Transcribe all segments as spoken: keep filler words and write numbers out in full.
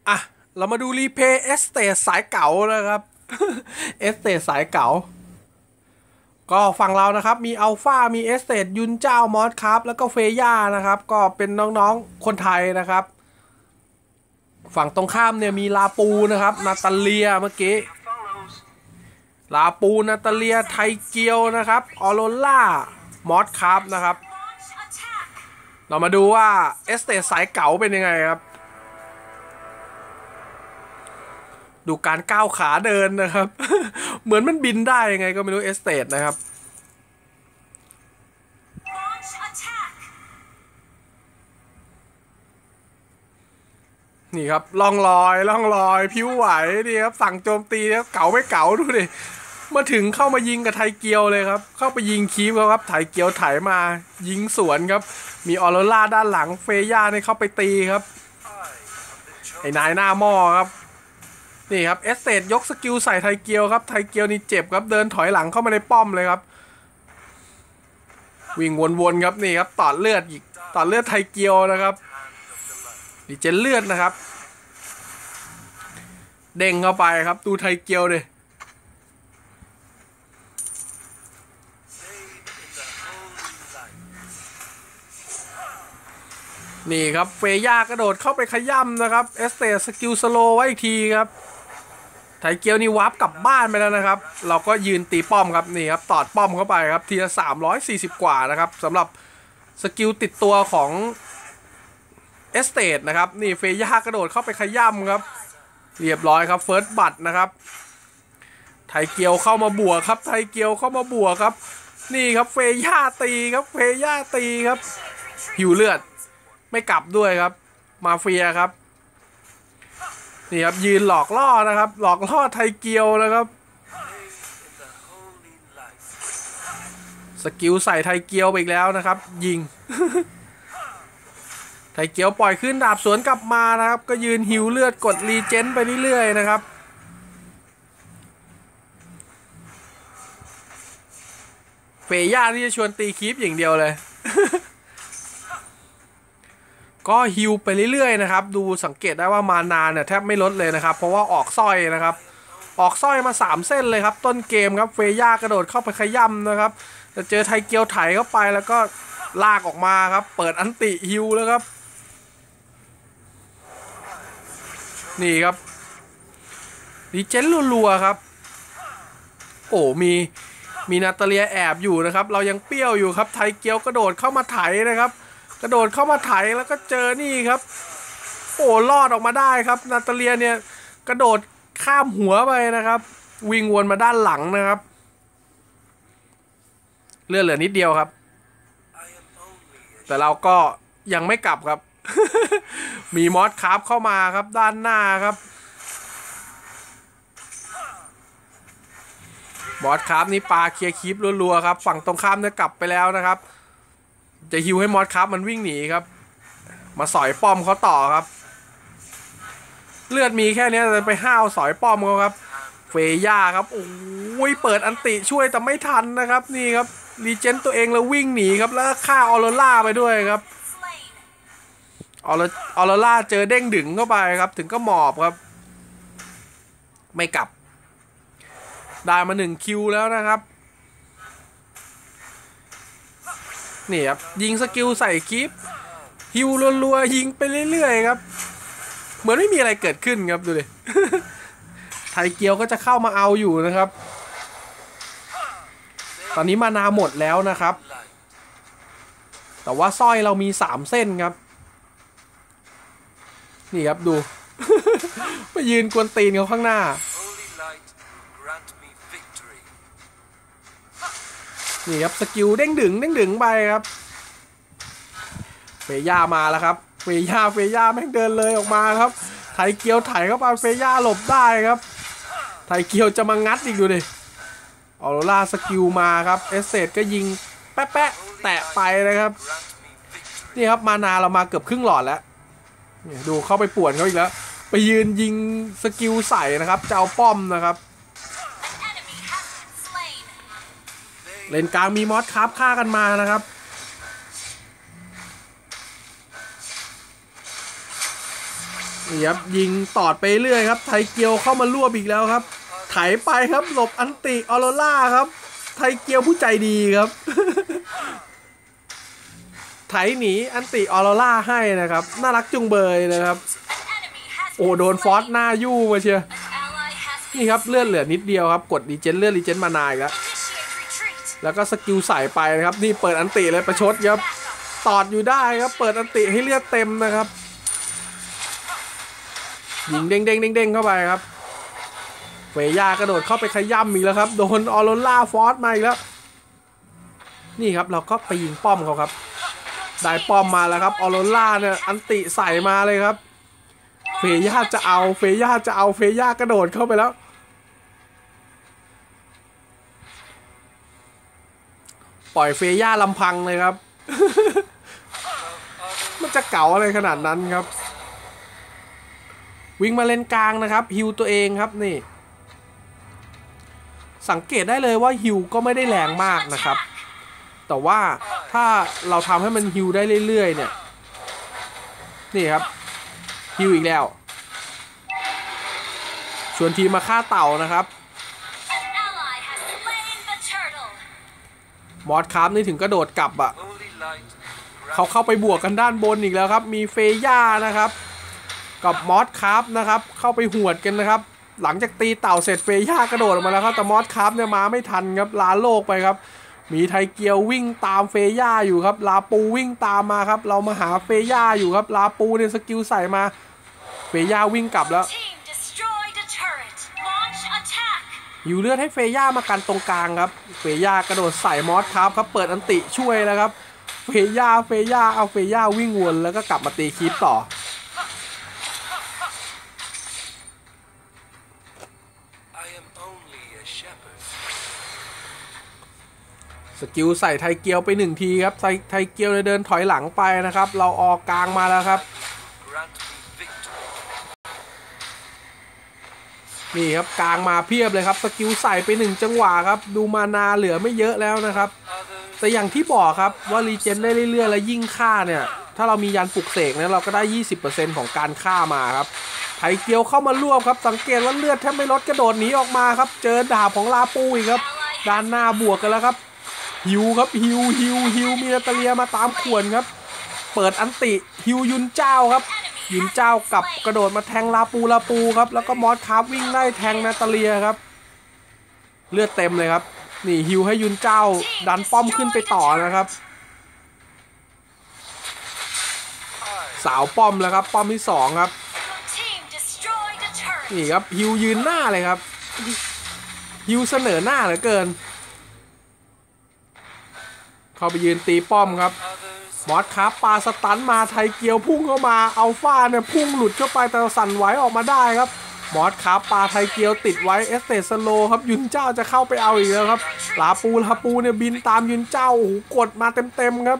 อ่ะเรามาดูรีเพย์เอสเตสายเก่านะครับ เอสเตสายเก่าก็ฝั่งเรานะครับมีอัลฟามีเอสเตดยุนเจ้ามอสครับแล้วก็เฟย่านะครับก็เป็นน้องๆคนไทยนะครับฝั่งตรงข้ามเนี่ยมีลาปูนะครับนาตาเลียเมื่อกี้ลาปูนาตาเลียไทเกียวนะครับออโรล่ามอสครับนะครับเรามาดูว่าเอสเตสายเก่าเป็นยังไงครับดูการก้าวขาเดินนะครับ เหมือนมันบินได้ยังไงก็ไม่รู้เอสเตดนะครับนี่ครับล่องลอยล่องลอยผิวไหวนี่ครับสั่งโจมตีครับเก๋าไม่เก๋าดูดิมาถึงเข้ามายิงกับไทเกียวเลยครับเข้าไปยิงคีฟเขาครับไทเกียวไถมายิงสวนครับมีออโรล่าด้านหลังเฟย่าเนี่ยเข้าไปตีครับไอ้นายหน้าหม้อครับนี่ครับเอสเตดยกสกิลใส่ไทเกียวครับไทเกียวนี่เจ็บครับเดินถอยหลังเข้ามาในป้อมเลยครับวิ่งวนๆครับนี่ครับต่อเลือดอีกต่อเลือดไทเกียวนะครับนี่เจนเลือดนะครับเด้งเข้าไปครับดูไทเกียวเลยนี่ครับเฟย่ากระโดดเข้าไปขย่ำนะครับเอสเตสกิลสโลไว้อีกทีครับไทเกียวนี่วาร์ปกลับบ้านไปแล้วนะครับเราก็ยืนตีป้อมครับนี่ครับตอดป้อมเข้าไปครับทีละสามร้อยสี่สิบกว่านะครับสำหรับสกิลติดตัวของเอสเตดนะครับนี่เฟย่ากระโดดเข้าไปขย่ำครับเรียบร้อยครับเฟิร์สบัตนะครับไทเกียวเข้ามาบวกครับไทเกียวเข้ามาบวกครับนี่ครับเฟย่าตีครับเฟย่าตีครับหิวเลือดไม่กลับด้วยครับมาเฟียครับนี่ครับยืนหลอกล่อนะครับหลอกล่อไทเกียวนะครับสกิลใส่ไทเกียวไปอีกแล้วนะครับยิง ไทเกียวปล่อยขึ้นดาบสวนกลับมานะครับก็ยืนหิวเลือดกดรีเจนไปเรื่อยๆนะครับเฟย่าที่จะชวนตีคีปอย่างเดียวเลย ก็ฮิวไปเรื่อยๆนะครับดูสังเกตได้ว่ามานาเนี่ยแทบไม่ลดเลยนะครับเพราะว่าออกสร้อยนะครับออกสร้อยมาสามเส้นเลยครับต้นเกมครับเฟย่ากระโดดเข้าไปขย่ำนะครับจะเจอไทเกียวไถเข้าไปแล้วก็ลากออกมาครับเปิดอันติฮิวแล้วครับนี่ครับดีเจนรัวๆครับโอ้มีมีนาตาเลียแอบอยู่นะครับเรายังเปรี้ยวอยู่ครับไทเกียวกระโดดเข้ามาไถนะครับกระโดดเข้ามาไถแล้วก็เจอนี่ครับโอ้รอดออกมาได้ครับนาตาเลียเนี่ยกระโดดข้ามหัวไปนะครับวิ่งวนมาด้านหลังนะครับเลือดเหลือนิดเดียวครับแต่เราก็ยังไม่กลับครับ มีมอสคาร์ฟเข้ามาครับด้านหน้าครับมอสคาร์ฟนี่ปาเคลียร์คีปรัวๆครับฝั่งตรงข้ามเนี่ยกลับไปแล้วนะครับจะฮิวให้มอสคาร์ฟมันวิ่งหนีครับมาสอยป้อมเขาต่อครับเลือดมีแค่นี้จะไปห้าวสอยป้อมเขาครับเฟย่าครับโอ้ยเปิดอันติช่วยแต่ไม่ทันนะครับนี่ครับรีเจนตัวเองแล้ววิ่งหนีครับแล้วฆ่าออโรล่าไปด้วยครับออโรออโรล่าเจอเด้งดึงเข้าไปครับถึงก็หมอบครับไม่กลับได้มาหนึ่งคิวแล้วนะครับนี่ครับยิงสกิลใส่คลิปฮิวรัวๆยิงไปเรื่อยๆครับเหมือนไม่มีอะไรเกิดขึ้นครับดูดิ ไทเกียวก็จะเข้ามาเอาอยู่นะครับตอนนี้มานาหมดแล้วนะครับแต่ว่าสร้อยเรามีสามเส้นครับนี่ครับดู มายืนกวนตีนเขาข้างหน้านี่ครับสกิลเด้งดึงเด้งดึงไปครับเฟย่ามาแล้วครับเฟย่าเฟย่าแม่งเดินเลยออกมาครับไทเกียวไถเข้าไปเฟย่าหลบได้ครับไทเกียวจะมางัดอีกดูดิออโรล่าสกิลมาครับเอสเซดก็ยิงแป๊ะแป๊ะแตะไปนะครับนี่ครับมานาเรามาเกือบครึ่งหลอดแล้วดูเข้าไปป่วนเขาอีกแล้วไปยืนยิงสกิลใส่นะครับจะเอาป้อมนะครับเลนกลางมีมอสคาร์ฟฆ่ากันมานะครับ นนี่ครับยิงตอดไปเรื่อยครับไทเกียวเข้ามารวบอีกแล้วครับไถไปครับหลบอันติออโรร่าครับไทเกียวผู้ใจดีครับ ไถหนีอันติออโรร่าให้นะครับน่ารักจุงเบยนะครับโอ้โดนฟอสหน้ายู่มาเชียร์นี่ครับเลือดเหลือนิดเดียวครับกดรีเจนเลือดรีเจนมานายแล้วแล้วก็สกิลใส่ไปนะครับนี่เปิดอันติเลยประชดครับตอดอยู่ได้ครับเปิดอันติให้เลือดเต็มนะครับยิงเด้งเด้งเด้งเด้งเข้าไปครับเฟย่ากระโดดเข้าไปขย้ำอีกแล้วครับโดนออโรร่าฟอสมาอีกแล้วนี่ครับเราก็ไปยิงป้อมเขาครับได้ป้อมมาแล้วครับออโรร่าเนี่ยอันติใส่มาเลยครับเฟย่าจะเอาเฟย่าจะเอาเฟย่ากระโดดเข้าไปแล้วปล่อยเฟย่าลำพังเลยครับ มันจะเก๋าอะไรขนาดนั้นครับวิ่งมาเลนกลางนะครับฮิวตัวเองครับนี่สังเกตได้เลยว่าฮิวก็ไม่ได้แรงมากนะครับแต่ว่าถ้าเราทำให้มันฮิวได้เรื่อยๆเนี่ยนี่ครับฮิวอีกแล้วชวนทีมมาฆ่าเต่านะครับมอสคราฟนี่ถึงกระโดดกลับอ่ะเขาเข้าไปบวกกันด้านบนอีกแล้วครับมีเฟย่านะครับกับมอสคราฟนะครับเข้าไปหวดกันนะครับหลังจากตีเต่าเสร็จเฟย่ากระโดดออกมาแล้วครับแต่มอสคราฟเนี่ยมาไม่ทันครับลาโลกไปครับมีไทเกียววิ่งตามเฟย่าอยู่ครับลาปูวิ่งตามมาครับเรามาหาเฟย่าอยู่ครับลาปูเนี่ยสกิลใส่มาเฟย่าวิ่งกลับแล้วอยู่เลือดให้เฟย่ามากันตรงกลางครับเฟย่ากระโดดใส่มอสคราฟครับเปิดอันติช่วยแล้วครับเฟย่าเฟย่าเอาเฟย่าวิ่งวนแล้วก็กลับมาตีคีปต่อสกิลใส่ไทเกียวไปหนึ่งทีครับไทเกียวเลยเดินถอยหลังไปนะครับเราออกกลางมาแล้วครับนี่ครับกลางมาเพียบเลยครับสกิลใส่ไปหนึ่งจังหวะครับดูมานาเหลือไม่เยอะแล้วนะครับแต่อย่างที่บอกครับว่ารีเจนได้เรื่อยๆแล้วยิ่งฆ่าเนี่ยถ้าเรามียันปลุกเสกเนี่ยเราก็ได้ ยี่สิบเปอร์เซ็นต์ ของการฆ่ามาครับไทเกียวเข้ามารวบครับสังเกตว่าเลือดแทบไม่ลดกระโดดหนีออกมาครับเจอดาบของลาปูอีกครับด้านหน้าบวกกันแล้วครับฮิวครับฮิวฮิวฮิวมีนาตาเลียมาตามขวนครับเปิดอันติฮิวยุนเจ้าครับยุนเจ้ากับกระโดดมาแทงลาปูลาปูครับแล้วก็มอสคาร์ฟวิ่งไล่แทงนาตาเลียครับเลือดเต็มเลยครับนี่ฮิวให้ยุนเจ้าดันป้อมขึ้นไปต่อนะครับสาวป้อมแล้วครับป้อมที่สองครับนี่ครับฮิวยืนหน้าเลยครับฮิวเสนอหน้าเหลือเกินเข้าไปยืนตีป้อมครับมอสคาร์ฟปาสตันมาไทเกียวพุ่งเข้ามาอัลฟาเนี่ยพุ่งหลุดเข้าไปแต่สั่นไหวออกมาได้ครับมอสคาร์ฟปาไทเกียวติดไว้เอสเตสโลครับยุนเจ้าจะเข้าไปเอาอีกแล้วครับลาปูลาปูเนี่ยบินตามยุนเจ้าโอ้โหกดมาเต็มๆครับ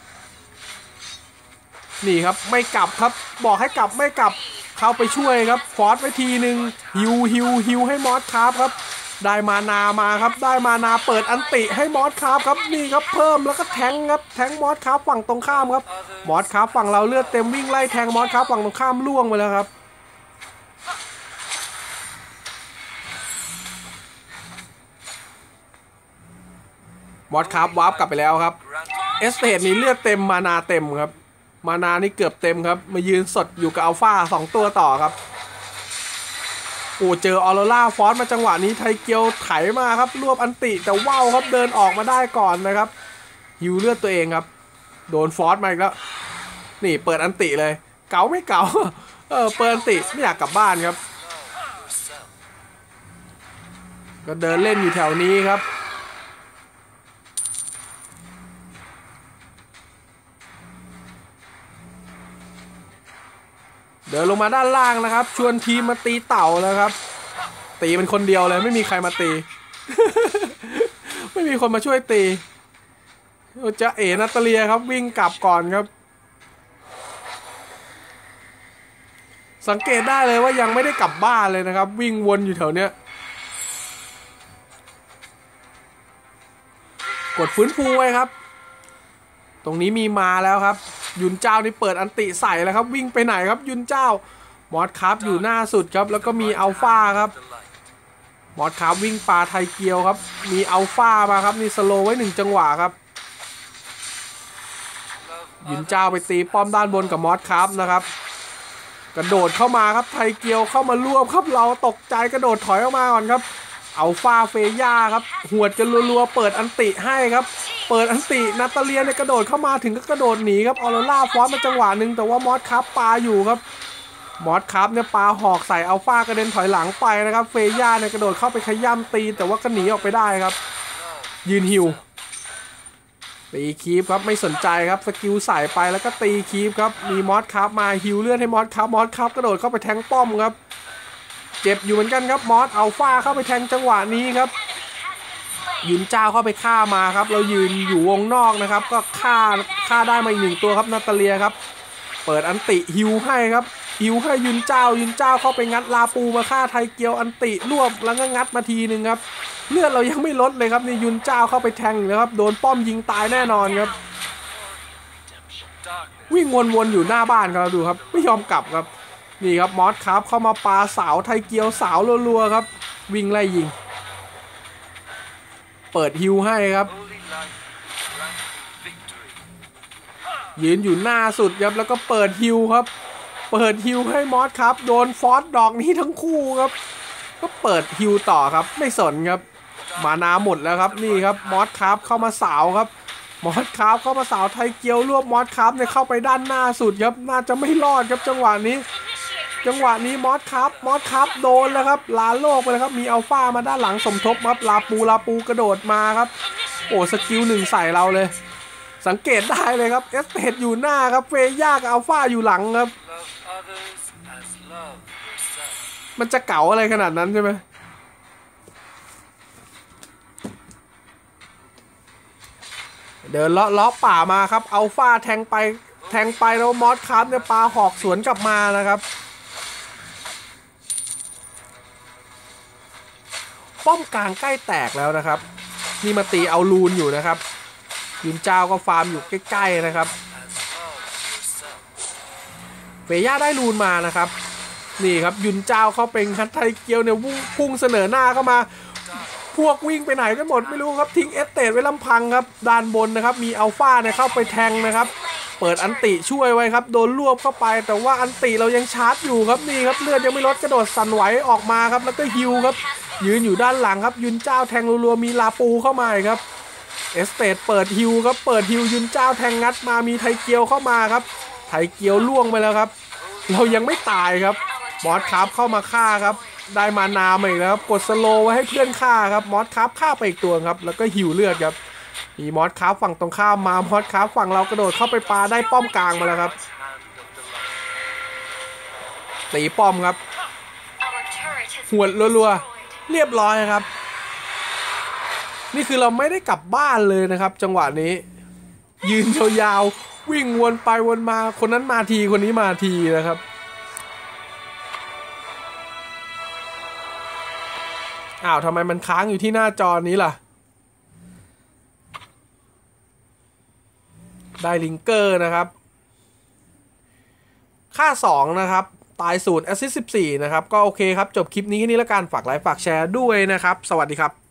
นี่ครับไม่กลับครับบอกให้กลับไม่กลับเข้าไปช่วยครับฟอร์สไว้ทีหนึ่งฮิวฮิวฮิวให้มอสคาร์ฟครับได้มานามาครับได้มานาเปิดอันติให้มอสคาร์ฟครับนี่ครับเพิ่มแล้วก็แทงครับแทงมอสคาร์ฟฝั่งตรงข้ามครับมอสคาร์ฟฝั่งเราเลือดเต็มวิ่งไล่แทงมอสคาร์ฟฝั่งตรงข้ามล่วงไปแล้วครับมอสคาร์ฟวาร์ปกลับไปแล้วครับเอสเตทนี้เลือดเต็มมานาเต็มครับมานานี่เกือบเต็มครับมายืนสดอยู่กับอัลฟาสองตัวต่อครับโอ้เจอออโรร่าฟอสมาจังหวะนี้ไทเกียวไถมาครับรวบอันติแต่ว่าวครับเดินออกมาได้ก่อนนะครับฮิวเลือดตัวเองครับโดนฟอสมาอีกแล้วนี่เปิดอันติเลยเก๋าไม่เก๋าเออเปิดอันติไม่อยากกลับบ้านครับก็เดินเล่นอยู่แถวนี้ครับเดินลงมาด้านล่างนะครับชวนทีมมาตีเต่าแล้วครับตีเป็นคนเดียวเลยไม่มีใครมาตี ไม่มีคนมาช่วยตีจะเอ๋นาตาเลียครับวิ่งกลับก่อนครับสังเกตได้เลยว่ายังไม่ได้กลับบ้านเลยนะครับวิ่งวนอยู่แถวเนี้ยกดฟื้นฟูไว้ครับตรงนี้มีมาแล้วครับยุนเจ้านี่เปิดอันติใส่แล้วครับวิ่งไปไหนครับยุนเจ้ามอสคาร์ฟอยู่หน้าสุดครับแล้วก็มีอัลฟาครับมอสคาร์ฟวิ่งปาไทเกียวครับมีอัลฟามาครับนี่สโลไว้หนึ่งจังหวะครับหยินเจ้าไปตีป้อมด้านบนกับมอสคาร์ฟนะครับกระโดดเข้ามาครับไทเกียวเข้ามารวบครับเราตกใจกระโดดถอยออกมาก่อนครับอัลฟาเฟย่าครับหวดกันรัวๆเปิดอันติให้ครับเปิดอันตินาตาเลียเนี่ยกระโดดเข้ามาถึงก็กระโดดหนีครับออโรร่าฟอสมาจังหวะหนึ่งแต่ว่ามอสคาร์ฟปาอยู่ครับมอสคาร์ฟเนี่ยปาหอกใส่อัลฟากระเด็นถอยหลังไปนะครับเฟย่าเนี่ยกระโดดเข้าไปขย้ำตีแต่ว่าก็หนีออกไปได้ครับยืนฮิวตีคีฟครับไม่สนใจครับสกิลใส่ไปแล้วก็ตีคีฟครับมีมอสคาร์ฟมาฮิวเลือดให้มอสคาร์ฟมอสคาร์ฟกระโดดเข้าไปแทงป้อมครับเจ็บอยู่เหมือนกันครับมอสอัลฟาเข้าไปแทงจังหวะนี้ครับยืนเจ้าเข้าไปฆ่ามาครับเรายืนอยู่วงนอกนะครับก็ฆ่าฆ่าได้มาอีกหนึ่งตัวครับนาตาเลียครับเปิดอันติฮิวให้ครับฮิวให้ยืนเจ้ายืนเจ้าเข้าไปงัดลาปูมาฆ่าไทเกียวอันติรวบแล้วก็งัดมาทีหนึ่งครับเลือดเรายังไม่ลดเลยครับนี่ยุนเจ้าเข้าไปแทงเลยครับโดนป้อมยิงตายแน่นอนครับวิ่งวนๆอยู่หน้าบ้านครับดูครับไม่ยอมกลับครับนี่ครับมอสครับเข้ามาปาเสาไทเกียวเสารัวๆครับวิ่งไล่ยิงเปิดฮิวให้ครับยืนอยู่หน้าสุดครับแล้วก็เปิดฮิวครับเปิดฮิวให้มอสครับโดนฟอสดอกนี้ทั้งคู่ครับก็เปิดฮิวต่อครับไม่สนครับมานาหมดแล้วครับนี่ครับมอสครับเข้ามาสาวครับมอสครับเข้ามาสาวไทเกียวรวบมอสครับเนี่ยเข้าไปด้านหน้าสุดครับน่าจะไม่รอดครับจังหวะนี้จังหวะนี้มอสครับมอสครับโดนแล้วครับลาโลกไปแล้วครับมีอัลฟามาด้านหลังสมทบครับลาปูลาปูกระโดดมาครับโอ้สกิลหนึ่งใส่เราเลยสังเกตได้เลยครับเอสเตดอยู่หน้าครับเฟย่ากับอัลฟาอยู่หลังครับมันจะเก๋าอะไรขนาดนั้นใช่ไหมเดินเลาะเลาะป่ามาครับอัลฟาแทงไปแทงไปแล้วมอสครับเนี่ยปาหอกสวนกลับมานะครับป้อมกลางใกล้แตกแล้วนะครับนี่มาตีเอาลูนอยู่นะครับยุนเจ้าก็ฟาร์มอยู่ใกล้ๆนะครับเฟย่าได้ลูนมานะครับนี่ครับยุนเจ้าเข้าเป็นคันไทเกียวเนี่ยพุ่งเสนอหน้าเข้ามาพวกวิ่งไปไหนกันหมดไม่รู้ครับทิ้งเอสเตดไว้ลำพังครับด้านบนนะครับมีอัลฟาเนี่ยเข้าไปแทงนะครับเปิดอันติช่วยไว้ครับโดนรวบเข้าไปแต่ว่าอันติเรายังชาร์จอยู่ครับนี่ครับเลือดยังไม่ลดกระโดดสั่นไหวออกมาครับแล้วก็ฮิวครับยืนอยู่ด้านหลังครับยุนเจ้าแทงรัวๆมีลาปูเข้ามาครับเอสเตดเปิดฮิวครับเปิดฮิวยุนเจ้าแทงงัดมามีไทเกียวเข้ามาครับไทเกียวล่วงไปแล้วครับเรายังไม่ตายครับมอสครับเข้ามาฆ่าครับได้มานาใหม่แล้วครับกดสโลว์ไว้ให้เพื่อนฆ่าครับมอสครับฆ่าไปอีกตัวครับแล้วก็หิวเลือดครับมีมอสครับฝั่งตรงข้ามมามอสครับฝั่งเรากระโดดเข้าไปปาได้ป้อมกลางมาแล้วครับตีป้อมครับหวดรัวๆเรียบร้อยครับนี่คือเราไม่ได้กลับบ้านเลยนะครับจังหวะนี้ยืนยาวๆวิ่งวนไปวนมาคนนั้นมาทีคนนี้มาทีนะครับอ้าวทำไมมันค้างอยู่ที่หน้าจอนี้ล่ะได้ลิงเกอร์นะครับค่าสองนะครับตายศูนย์แอสซิสต์สิบสี่นะครับก็โอเคครับจบคลิปนี้แค่นี้แล้วกันฝากไลค์ฝากแชร์ด้วยนะครับสวัสดีครับ